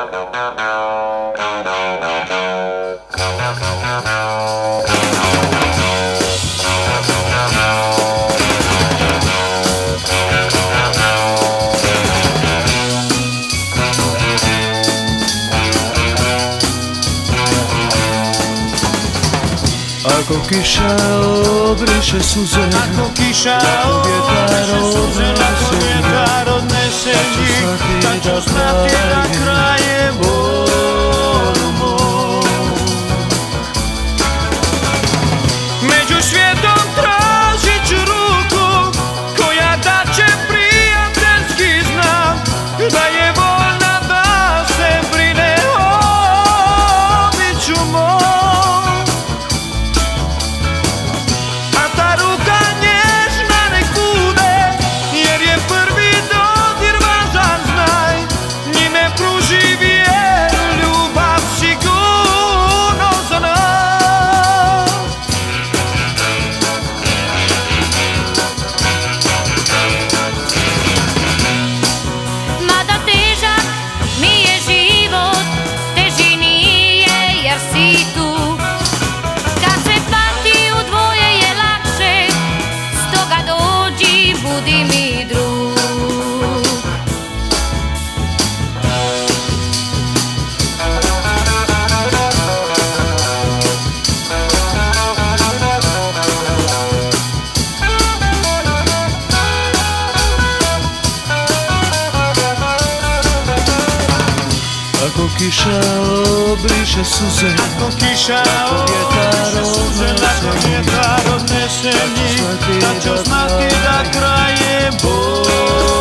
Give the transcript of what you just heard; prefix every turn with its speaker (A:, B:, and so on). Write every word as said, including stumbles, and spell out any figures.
A: Ako kiša obriše suze,
B: ako kiša obriše suze, ako vjetar odnese njih, tad ću znati da kraj je bolu moj. Među svijetom tražit ću ruku koja daće prijateljski znak, da je voljna da se brine o biću moj.
C: Budi mi drug.
A: Ako kiša obriše suze,
B: ako kiša obriše suze, ako vjetar odnese njih, tad ću znati da kraj je bol.